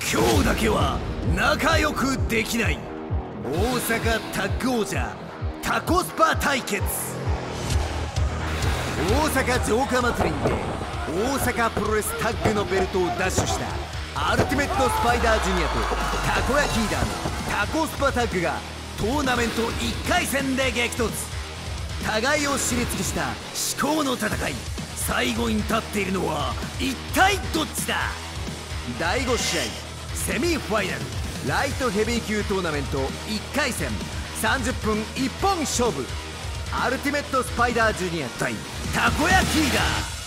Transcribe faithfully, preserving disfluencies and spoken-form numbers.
今日だけは仲良くできない。大阪タッグ王者タコスパ対決。大阪城下祭りにて大阪プロレスタッグのベルトを奪取したアルティメットスパイダージュニアとたこ焼きリーダーのタコスパタッグがトーナメントいっかい戦で激突。互いを知り尽くした至高の戦い。最後に立っているのは一体どっちだ。だいご試合セミファイナルライトヘビー級トーナメントいっかい戦さんじゅっぷん一本勝負。アルティメットスパイダージュニア対たこ焼きリーダー。